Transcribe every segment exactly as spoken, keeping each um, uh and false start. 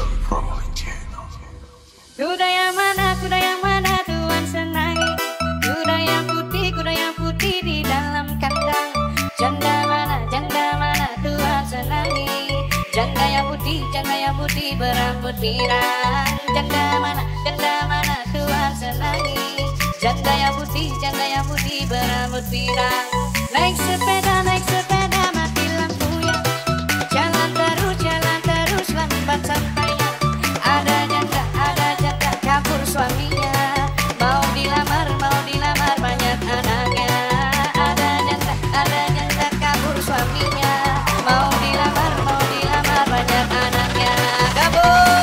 Kuda yang mana, kuda yang mana Tuhan senangi? Kuda yang putih, kuda yang putih di dalam kandang. Janda mana, janda mana Tuhan senangi? Janda yang putih, janda yang putih berambut pirang. Janda mana, janda mana Tuhan senangi? Janda yang putih, janda yang putih berambut pirang. Naik sepeda, naik sepeda mati lampunya. Jalan terus, jalan terus lambat sampainya. Ada janda, ada janda kabur suaminya. Mau dilamar, mau dilamar banyak anaknya. Ada janda, ada janda kabur suaminya. Mau dilamar, mau dilamar banyak anaknya. Kabur.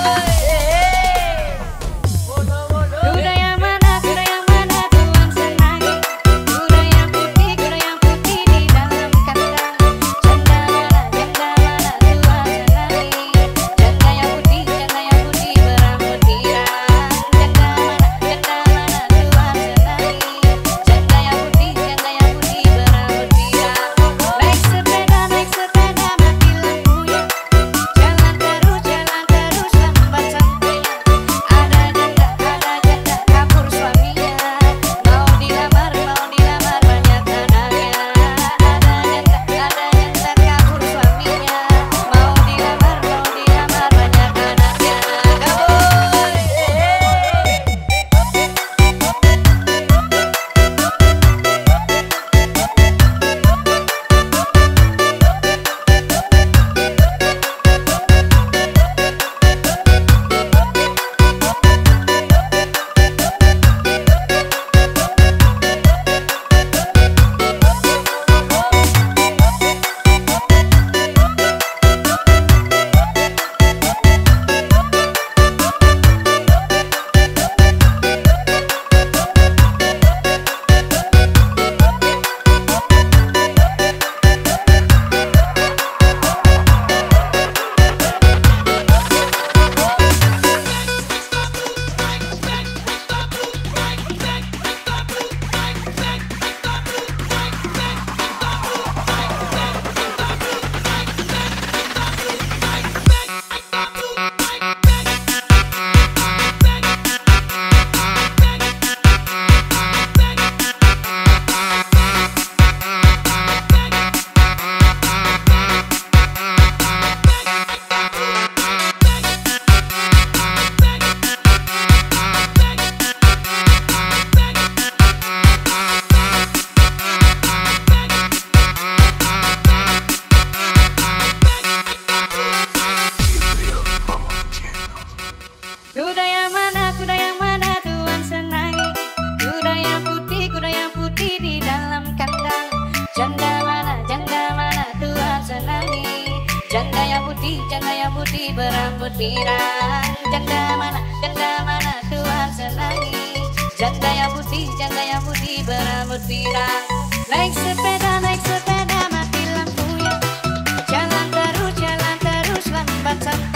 Kuda yang mana, kuda yang mana Tuhan senangi? Kuda yang putih, kuda yang putih di dalam kandang. Janda mana, janda mana Tuhan senangi? Janda yang putih, janda yang putih berambut pirang. Janda mana, janda mana Tuhan senangi? Janda yang putih, janda yang putih berambut pirang. Naik sepeda, naik sepeda mati lampunya. Jalan terus, jalan terus lambat sampainya. Ada janda, ada janda kabur suaminya. Mau dilamar, mau dilamar banyak anaknya. Ada janda, ada janda kabur suaminya. Mau dilamar, mau dilamar banyak anaknya. Kabur. Kuda yang mana, kuda yang mana Tuhan senangi? Kuda yang putih, kuda yang putih di dalam kandang. Janda mana, janda mana Tuhan senangi? Janda yang putih, janda yang putih berambut pirang. Janda mana, janda mana Tuhan senangi? Janda yang putih, janda yang putih berambut pirang. Naik sepeda, naik sepeda mati lampunya. Jalan terus, jalan terus lambat sampai.